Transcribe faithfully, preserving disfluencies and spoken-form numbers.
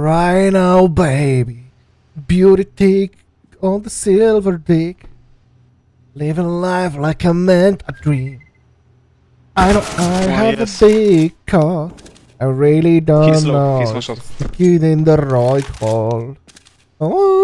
Right now, baby. Beauty tick on the silver dick. Living life like I meant a dream. I don't I Oh, have yes. a big cock. I really don't He's low. know. He's one shot. The kid in the right hole. Oh.